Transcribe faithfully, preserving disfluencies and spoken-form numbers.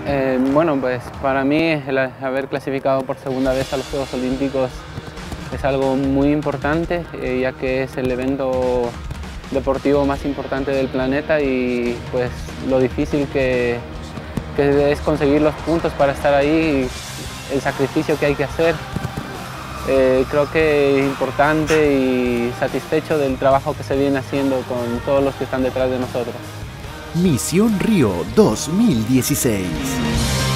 Eh, bueno, pues para mí el haber clasificado por segunda vez a los Juegos Olímpicos es algo muy importante, eh, ya que es el evento deportivo más importante del planeta y pues lo difícil que, que es conseguir los puntos para estar ahí, el sacrificio que hay que hacer. Eh, creo que es importante y satisfecho del trabajo que se viene haciendo con todos los que están detrás de nosotros. Misión Río dos mil dieciséis.